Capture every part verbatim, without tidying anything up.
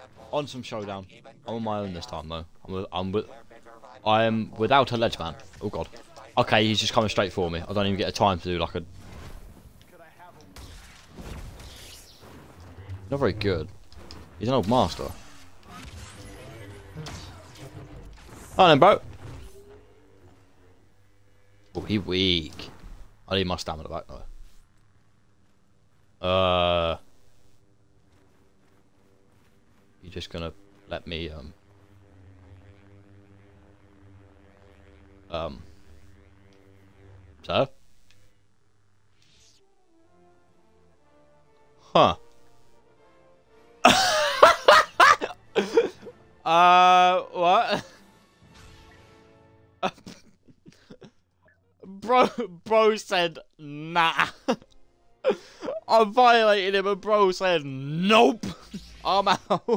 On some showdown. I'm on my own this time though. I'm with, I'm with, I am without a ledge man. Oh god. Okay, he's just coming straight for me. I don't even get a time to do like a... Not very good. He's an old master. Oh then, bro. Oh, he weak. I need my stamina back though. Uh... You just gonna let me, um... Um... Sir? Huh. uh, what? bro, bro said, nah. I violated him and bro said, nope. I'm out.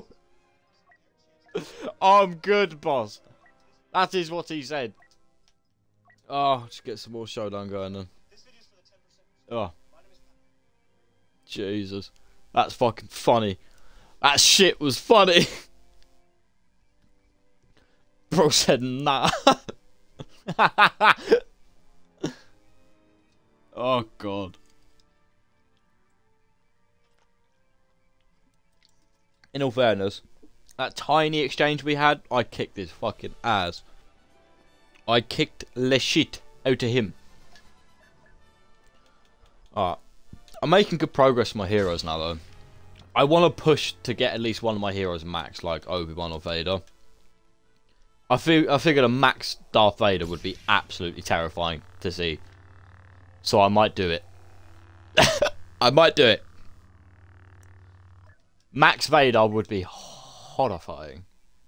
I'm good, boss. That is what he said. Oh, just get some more showdown going then. Oh. Jesus. That's fucking funny. That shit was funny. Bro said nah. Oh god. In all fairness, that tiny exchange we had, I kicked his fucking ass. I kicked le shit out of him. Alright. I'm making good progress with my heroes now though. I want to push to get at least one of my heroes max, like Obi-Wan or Vader. I feel I figured a max Darth Vader would be absolutely terrifying to see. So I might do it. I might do it. Max Vader would be horrifying.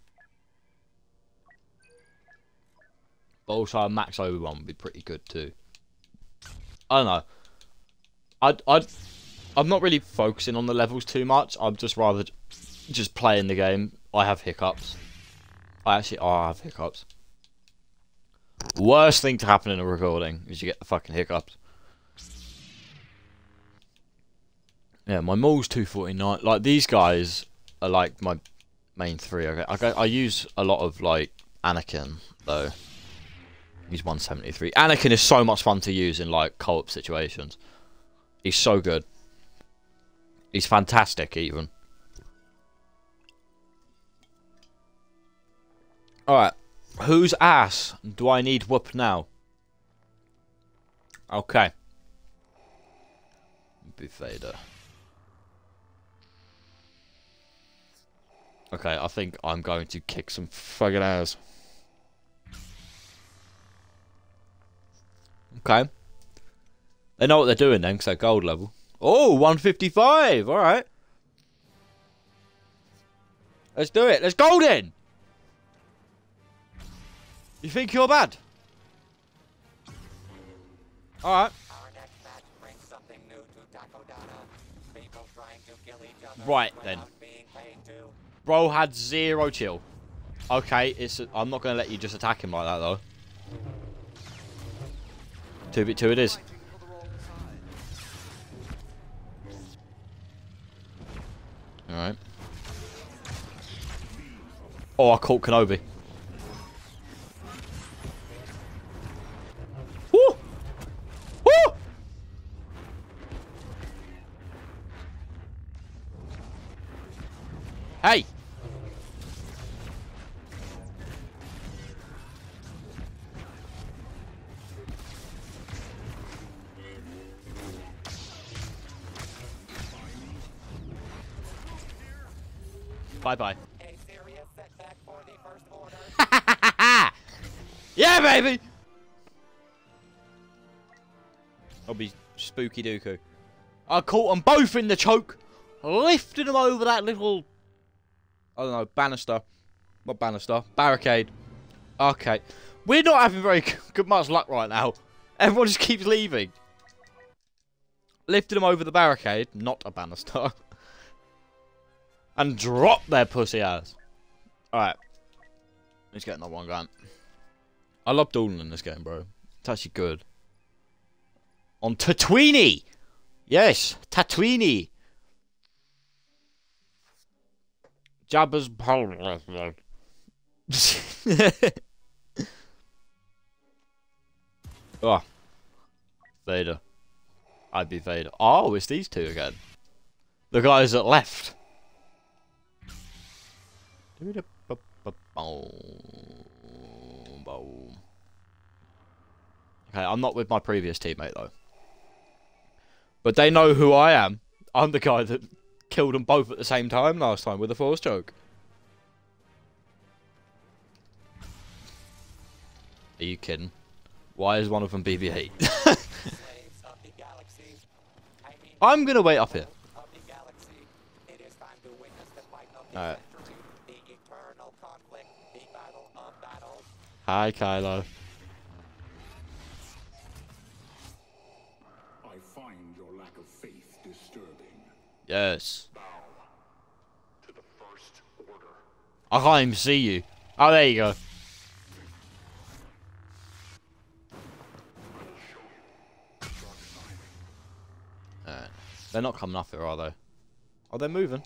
But also a Max Obi-Wan would be pretty good too. I don't know. I'd, I'd, I'm not really focusing on the levels too much. I'm just rather just playing the game. I have hiccups. I actually, oh, I have hiccups. Worst thing to happen in a recording is you get the fucking hiccups. Yeah, my Maul's two forty-nine. Like, these guys are like my main three. Okay, I, I use a lot of like Anakin though. He's one seventy-three. Anakin is so much fun to use in like co-op situations. He's so good. He's fantastic even. Alright. Whose ass do I need whoop now? Okay. Be Vader. Okay, I think I'm going to kick some fucking ass. Okay. They know what they're doing then, because they're gold level. Oh, one fifty-five! Alright. Let's do it. Let's golden! You think you're bad? Alright. Right, then. Bro had zero chill. Okay, it's. I'm not going to let you just attack him like that, though. two v two it is. Alright. Oh, I caught Kenobi. Woo! Woo! Hey! Bye bye. Yeah, baby! I'll be spooky dooku. I caught them both in the choke, lifted them over that little, I don't know, banister. What banister? Barricade. Okay. We're not having very good much luck right now. Everyone just keeps leaving. Lifted them over the barricade, not a banister. And drop their pussy ass. Alright. Let's get another one going. I love dueling in this game, bro. It's actually good. On Tatooine! Yes, Tatooine! Jabba's Oh, Vader. I'd be Vader. Oh, it's these two again. The guys that left. Okay, I'm not with my previous teammate though. But they know who I am. I'm the guy that killed them both at the same time last time with a force choke. Are you kidding? Why is one of them B B eight? I'm gonna wait up here. Alright. Hi, Kylo. I find your lack of faith disturbing. Yes. Bow to the First Order. I can't even see you. Oh, there you go. Alright. They're not coming up here, are they? Oh, they're moving.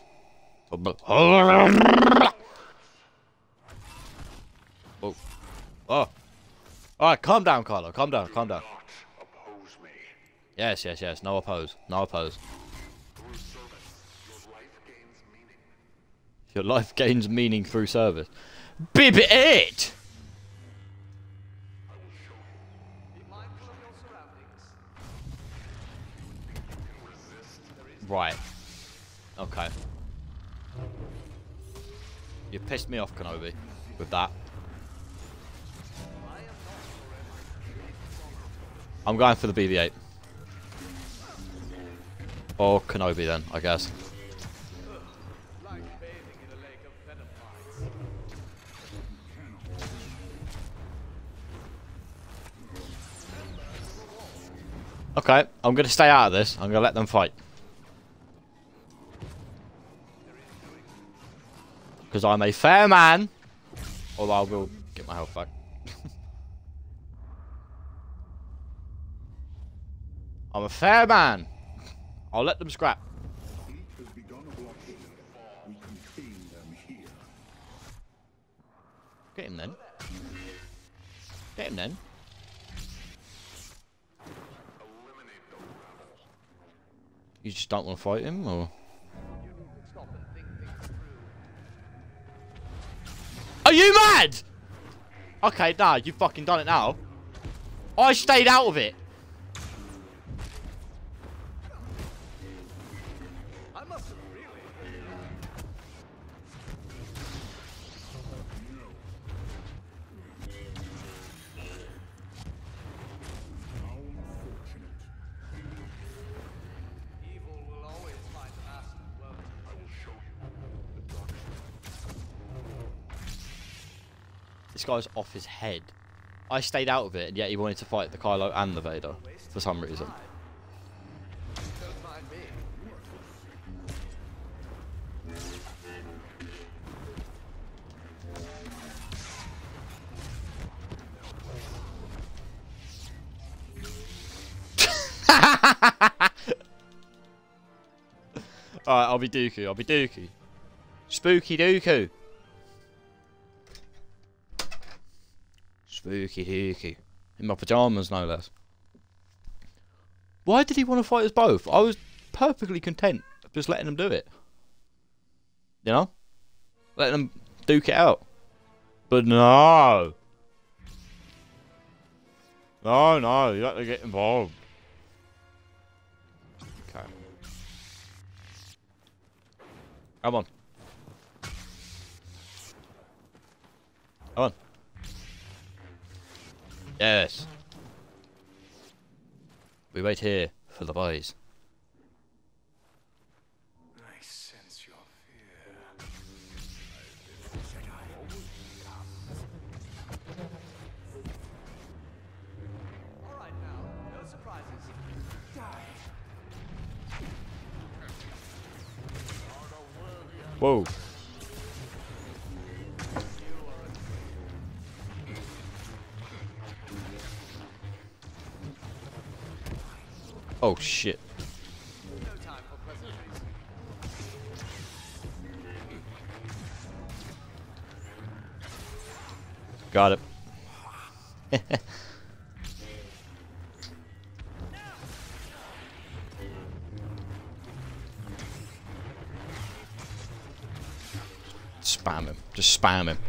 Oh. Oh. Alright, calm down, Carlo. Calm down, calm down. Oppose me. Yes, yes, yes. No oppose. No oppose. Through service, your life gains meaning. Your life gains meaning through service. Bib it! I will show you. Be mindful of your surroundings. You can resist. Right. Okay. You pissed me off, Kenobi, with that. I'm going for the B B eight. Or Kenobi then, I guess. Like bathing in a lake of venom mines. Okay, I'm going to stay out of this. I'm going to let them fight. Because I'm a fair man. Although I will get my health back. I'm a fair man. I'll let them scrap. Fleet has begun a blockade. We contain them here. Get him then. Get him then. Eliminate the rebel. You just don't want to fight him, or? Stop and think things through. Are you mad? Okay, nah, you fucking done it now. I stayed out of it. I must have really. How unfortunate. Evil will always find a master, won't it? I will show you the dark side. This guy's off his head. I stayed out of it, and yet he wanted to fight the Kylo and the Vader for some reason. Don't mind me. Alright, I'll be Dooku. I'll be Dooku. Spooky Dooku. Spooky Dooku. In my pajamas, no less. Why did he want to fight us both? I was perfectly content just letting them do it. You know? Letting them duke it out. But no. No, no, you have to get involved. Okay. Come on. Come on. Yes. We wait here for the boys. I sense your fear. All right now, no surprises. Whoa. Oh shit. No time for pleasantries. Got it. Spam him. Just spam him.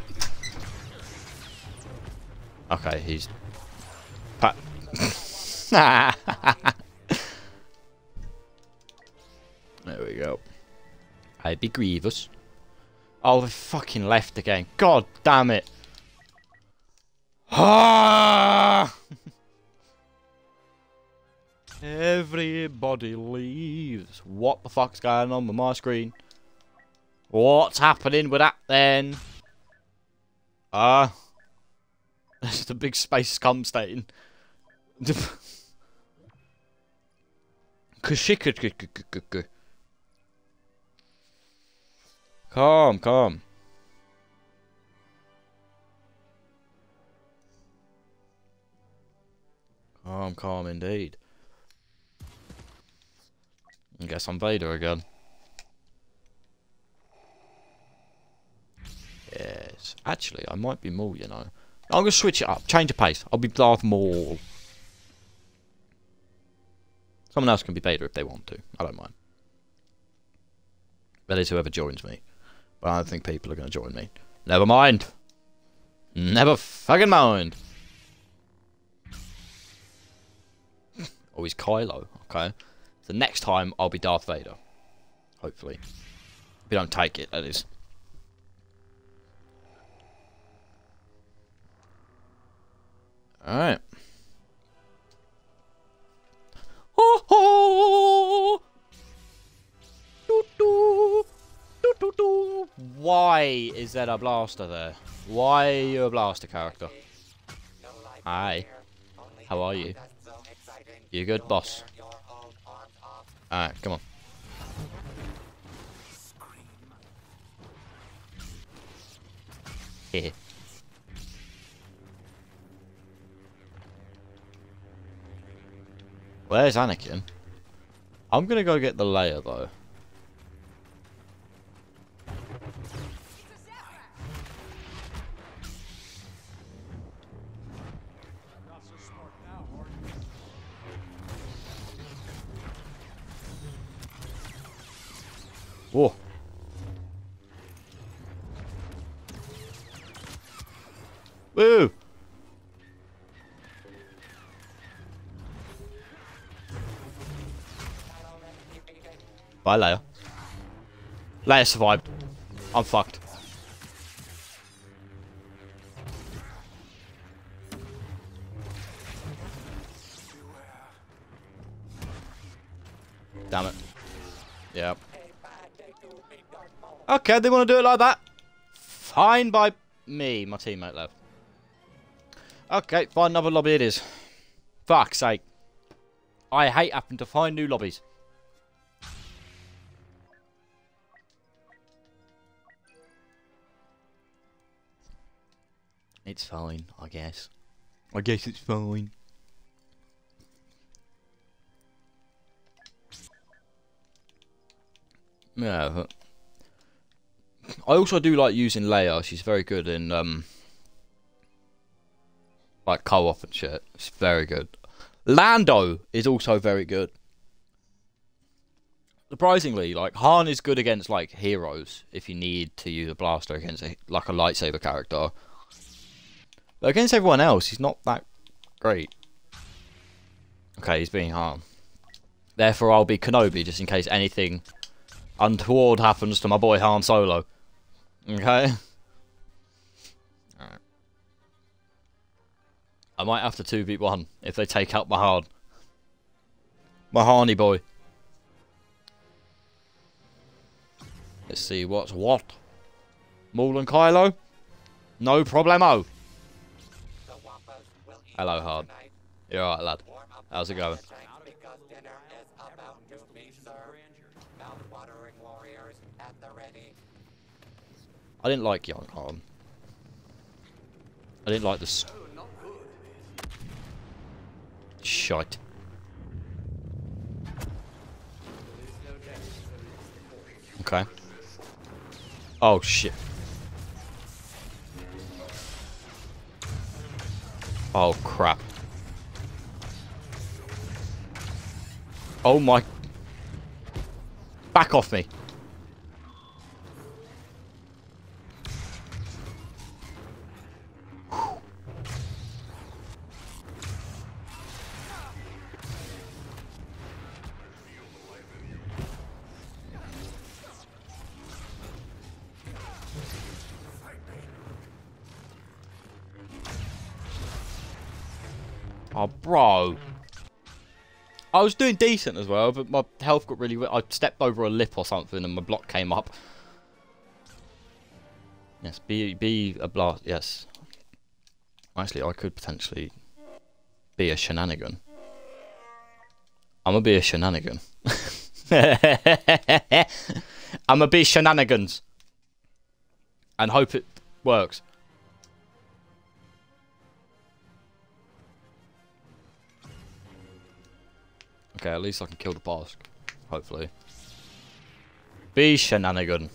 Okay, he's... Pa there we go. I'd be Grievous. Oh, they fucking left again. God damn it. Ah! Everybody leaves. What the fuck's going on with my screen? What's happening with that then? Ah. Uh, there's the big space scum stain. Calm, calm. Calm, calm indeed. I guess I'm Vader again. Yes. Actually, I might be Maul, you know. I'm going to switch it up. Change the pace. I'll be Darth Maul. Someone else can be Vader if they want to. I don't mind. That is whoever joins me. But I don't think people are going to join me. Never mind. Never fucking mind. Oh, he's Kylo. Okay. So next time, I'll be Darth Vader. Hopefully. If you don't take it, that is. Alright. Ho ho! Doo -doo. Doo -doo -doo. Why is there a blaster there? Why are you a blaster character? Hi. How are you? You good, boss? Alright, come on. Here. Where's Anakin? I'm gonna go get the Leia though. Whoa. Woo! Bye, Leia. Leia survived. I'm fucked. Damn it. Yeah. Okay, they want to do it like that. Fine by me. My teammate left. Okay, find another lobby it is. Fuck's sake. I hate having to find new lobbies. It's fine, I guess. I guess it's fine. Yeah. But I also do like using Leia. She's very good in um like co-op and shit. It's very good. Lando is also very good. Surprisingly, like Han is good against like heroes if you need to use a blaster against a, like a lightsaber character. But against everyone else, he's not that great. Okay, he's being Han. Therefore, I'll be Kenobi just in case anything untoward happens to my boy Han Solo. Okay? Alright. I might have to two v one if they take out my Han. My Harney boy. Let's see what's what. Maul and Kylo? No problemo. Hello, Han. You alright, lad? How's it going? I didn't like young Han. I didn't like this. Shite. Okay. Oh shit. Oh, crap. Oh, my... Back off me. Oh, bro. I was doing decent as well, but my health got really... I stepped over a lip or something and my block came up. Yes, be, be a blast. Yes. Actually, I could potentially be a shenanigan. I'm gonna be a shenanigan. I'm gonna be shenanigans. And hope it works. Okay, at least I can kill the boss. Hopefully. Be shenanigan.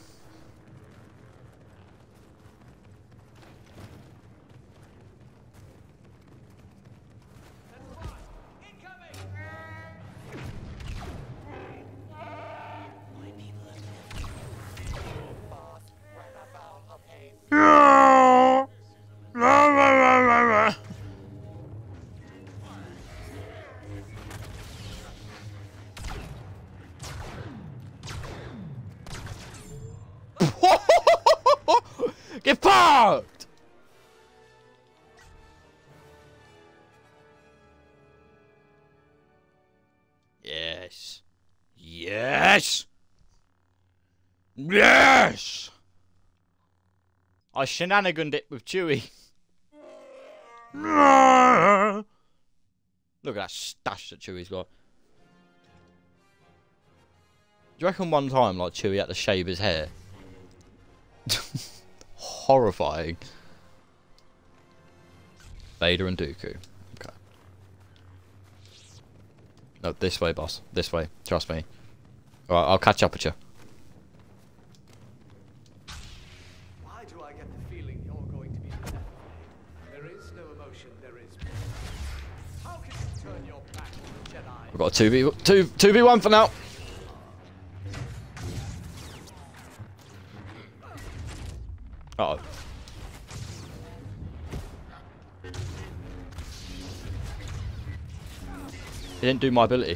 Get fucked! Yes. Yes! Yes! I shenaniganed it with Chewie. Look at that stash that Chewie's got. Do you reckon one time, like, Chewie had to shave his hair? Horrifying. Vader and Dooku. Okay. No, this way, boss. This way. Trust me. Alright, I'll catch up with you. Why do I get the feeling you're going to be the death? There is no emotion, there is peace. How can you turn your back on the Jedi? We've got a two v one, two, two v one for now. Uh oh. He didn't do my ability.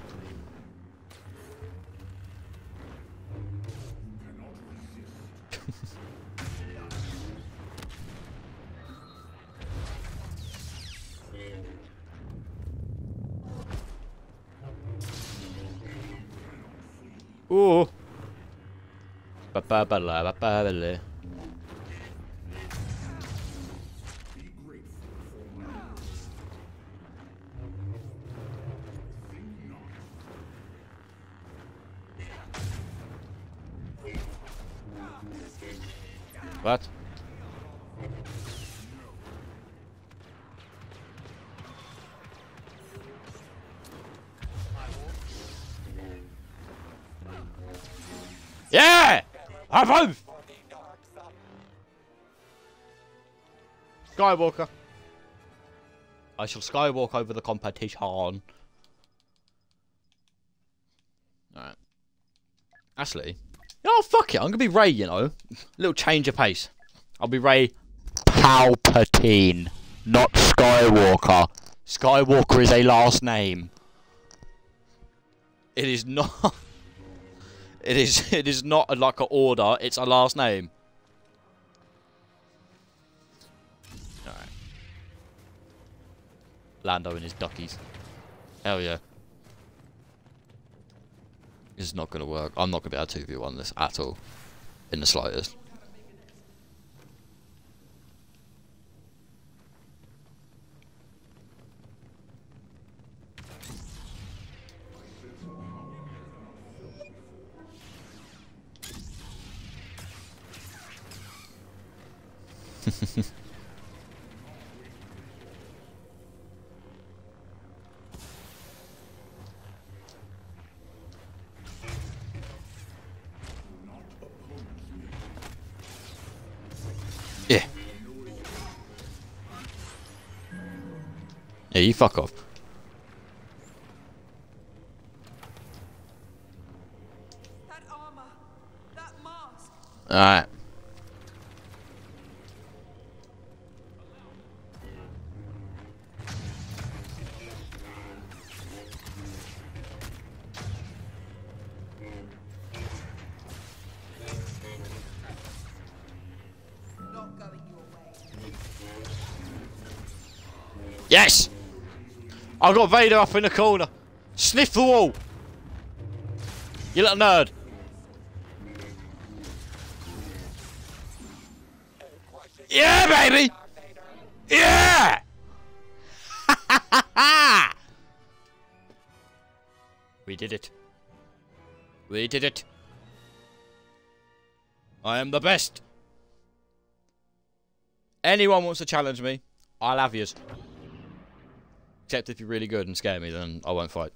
Ooh. Ba ba ba la ba ba ba la. What? Yeah! High five! Skywalker. I shall skywalk over the competition. Alright. Actually. Oh, fuck it. I'm going to be Rey, you know. Little change of pace. I'll be Rey Palpatine, not Skywalker. Skywalker is a last name. It is not... It is It is not a, like an order. It's a last name. Alright. Lando and his duckies. Hell yeah. This is not going to work. I'm not going to be able to two v one this at all. In the slightest. Yeah. Yeah, you fuck off. That armor, that mask. Alright. Not going your way. Yes! I got Vader up in the corner. Sniff the wall. You little nerd. Yeah, baby! Yeah! We did it. We did it. I am the best. Anyone wants to challenge me, I'll have yous. Except if you're really good and scare me, then I won't fight.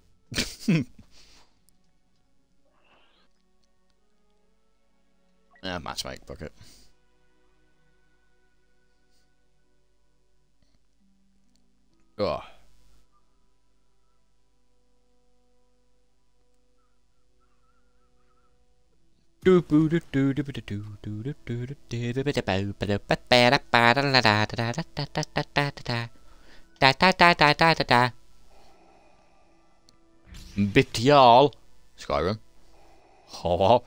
Yeah, matchmake, fuck it. Oh. Biptial Skyrim. Oh.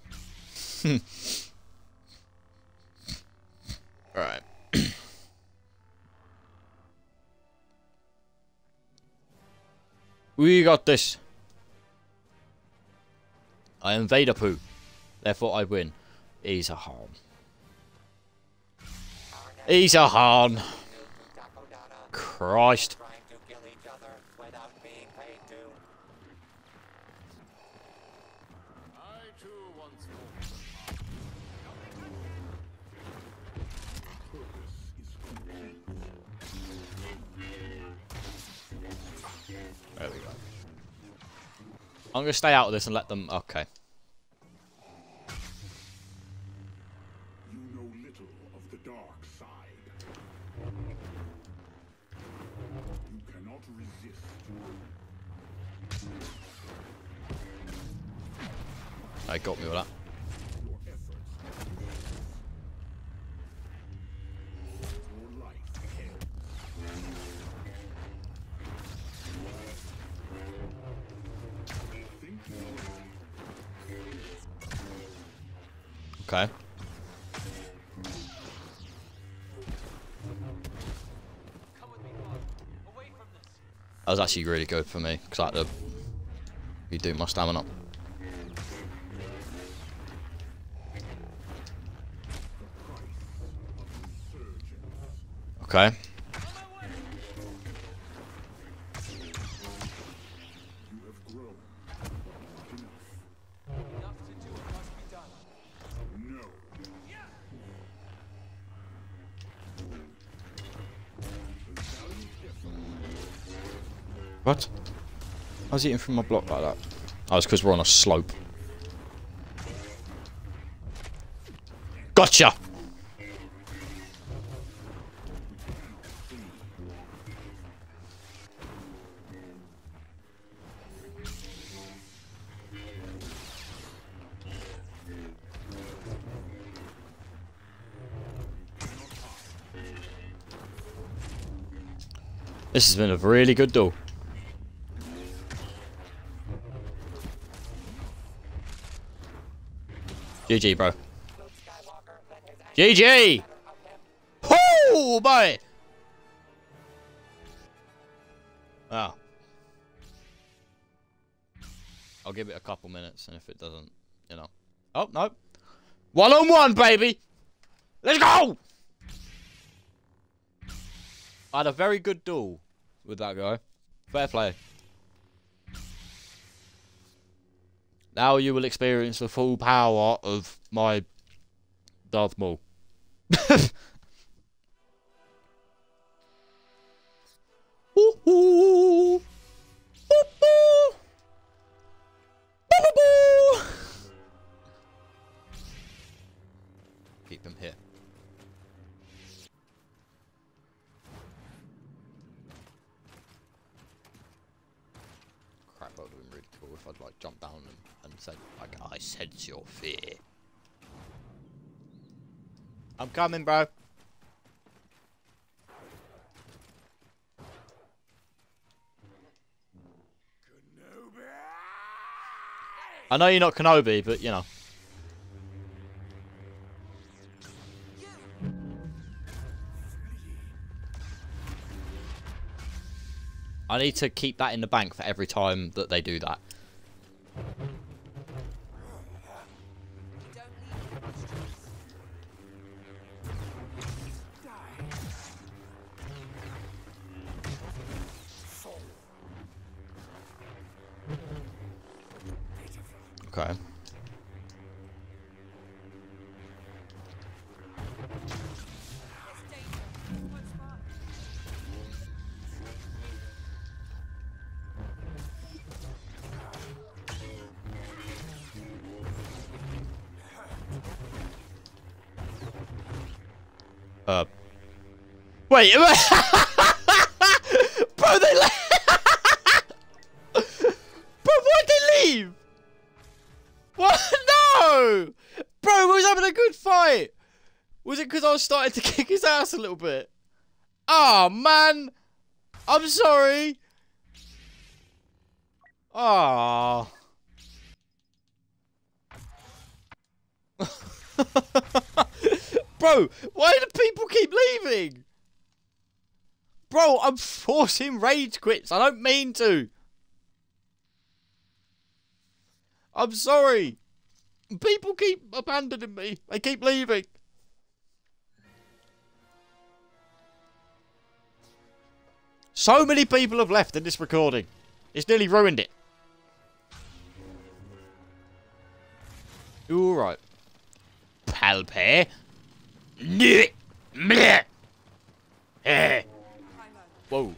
Alright. We got this. I am Vader Poo. Therefore I win. He's a Han. He's a Han. Christ. There we go. I'm gonna stay out of this and let them. Okay. You know little of the dark side. You cannot resist. I got me with that. Your efforts. Your life ends. Think Okay. That was actually really good for me because I had to redo my stamina. Okay. you have grown. Enough to do what must be done. No. What? I was eating from my block like that. Oh, it's because we're on a slope. Gotcha! This has been a really good duel. G G, bro. G G! Oh, boy! Oh. I'll give it a couple minutes, and if it doesn't, you know. Oh, no. One on one, baby! Let's go! I had a very good duel with that guy. Fair play. Now you will experience the full power of my Darth Maul. Ooh-hoo. Boop-boo. Boop-boo-boo. Keep him here. if I'd like jump down and, and said like, I sense your fear. I'm coming, bro. I know you're not Kenobi, but you know. I need to keep that in the bank for every time that they do that. Okay. Uh. Wait. Bro, they left. Bro, why'd they leave? What? No! Bro, we was having a good fight. Was it because I was starting to kick his ass a little bit? Oh, man. I'm sorry. Oh. Bro, why do people keep leaving? Bro, I'm forcing rage quits. I don't mean to. I'm sorry. People keep abandoning me. They keep leaving. So many people have left in this recording. It's nearly ruined it. You alright? Palpe? Whoa.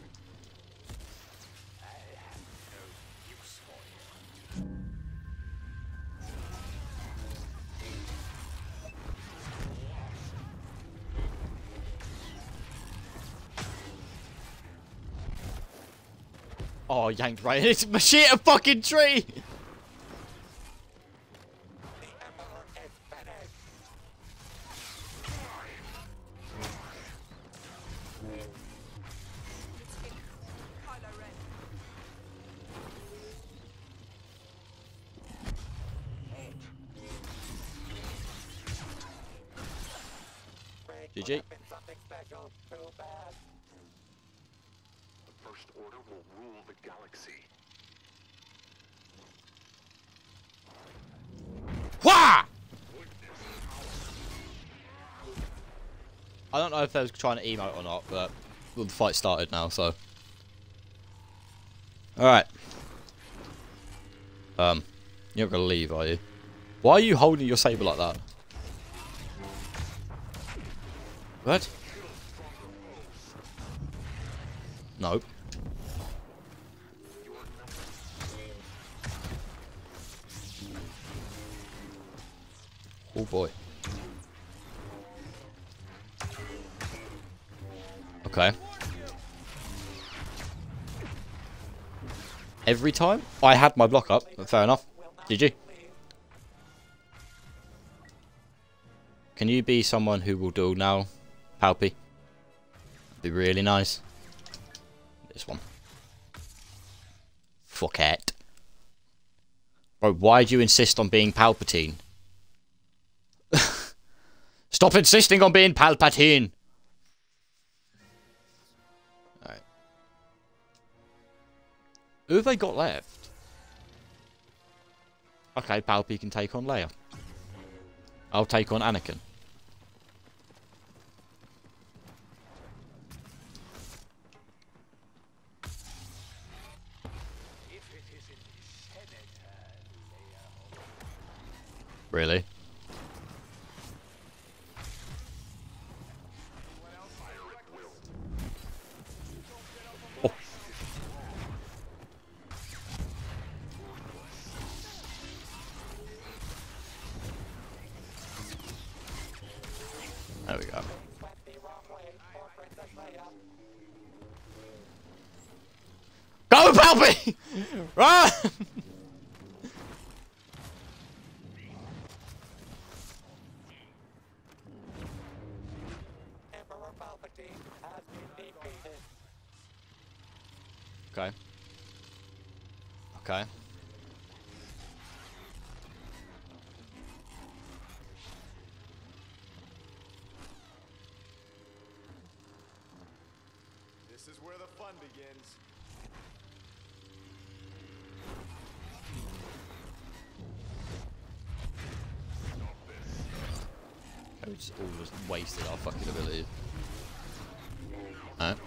Oh, yanked right. It's a shit a fucking tree. G G. The First Order will rule the galaxy. Wah! I don't know if they was trying to emote or not, but well, the fight started now, so. Alright. Um, you're not gonna leave, are you? Why are you holding your saber like that? What? Nope. Oh boy. Okay. Every time? I had my block up, but fair enough. G G. Can you be someone who will duel now, Palpy? Be really nice. This one. Fuck it. Bro, why do you insist on being Palpatine? Stop insisting on being Palpatine! Alright. Who have they got left? Okay, Palpy can take on Leia. I'll take on Anakin. Really? Oh. There we go. Go, Palpy! Run! Okay. Okay. This is where the fun begins. Oh, it's all just wasted our fucking ability. Alright.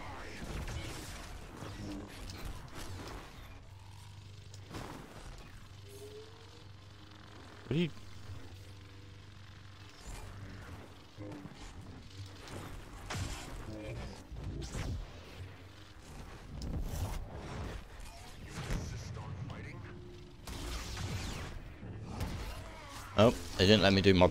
What are you... Oh, they didn't let me do my...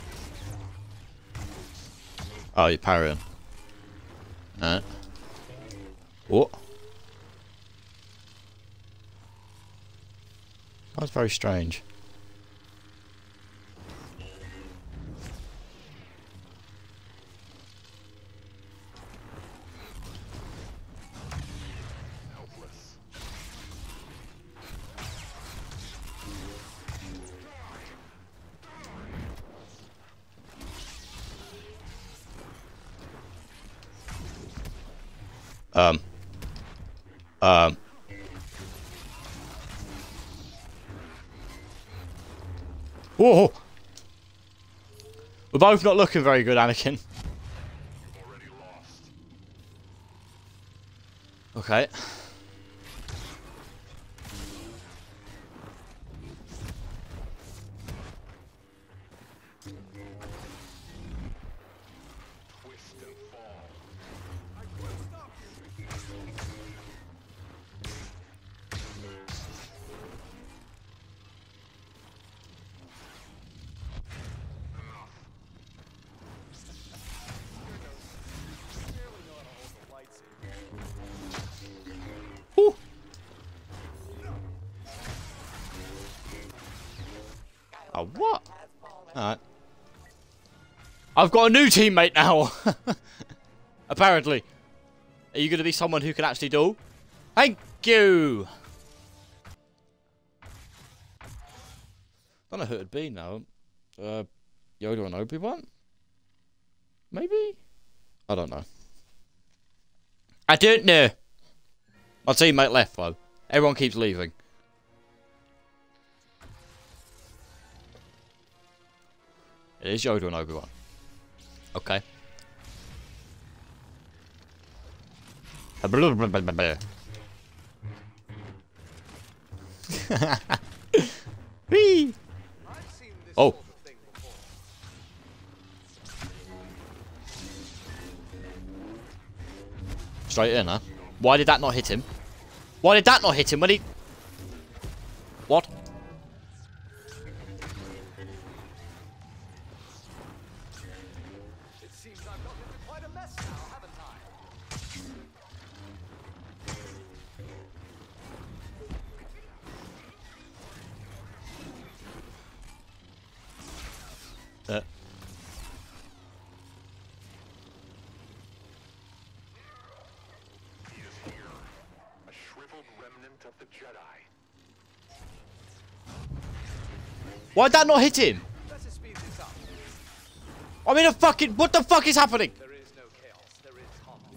Oh, you're parrying. Alright. What? That's very strange. Um. Um. Whoa! We're both not looking very good, Anakin. Okay. Woo. Oh, what? Alright. I've got a new teammate now! Apparently. Are you going to be someone who can actually duel? Thank you! I don't know who it'd be now. Uh, Yoda and Obi-Wan? Maybe? I don't know. I don't know. My teammate left, though. Everyone keeps leaving. It is Yoda and Obi-Wan. Okay. Whee! Oh. Straight in, huh? Why did that not hit him? Why did that not hit him when he... What? It seems I've gotten into quite a mess now, haven't I? Uh. Of the Jedi. Why'd that not hit him? Let's speed this up. I mean, a fucking... What the fuck is happening? There is no chaos, there is harmony.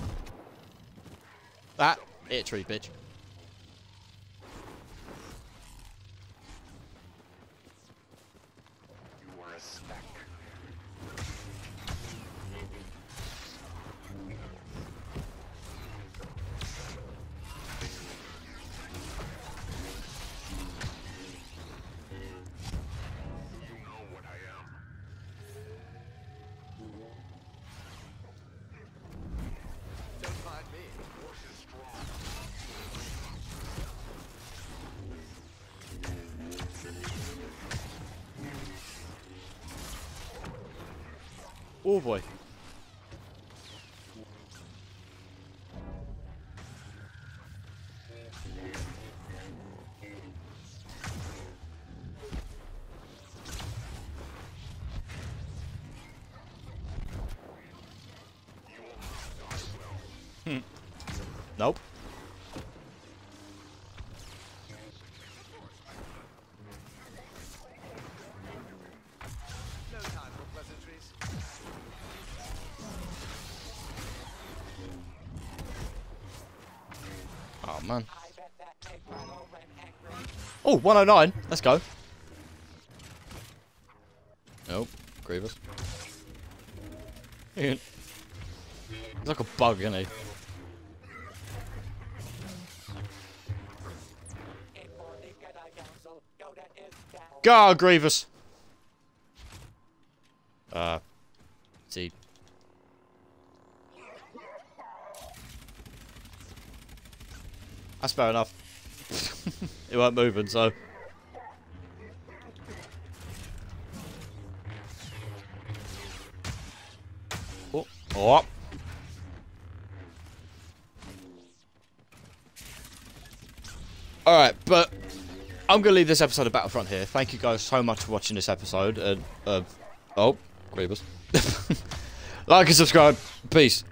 That. Hit a tree, bitch. You are a speck. Don't mind me. Oh boy. Nope. No time for pleasantries. Oh, man. Oh, one oh nine. Let's go. Nope. Grievous. He's like a bug, isn't he? Go, Grievous! Uh, see. That's fair enough. It weren't moving, so. Oh, oh. Alright, but I'm going to leave this episode of Battlefront here. Thank you guys so much for watching this episode. And, uh, oh, Grievous. Like and subscribe. Peace.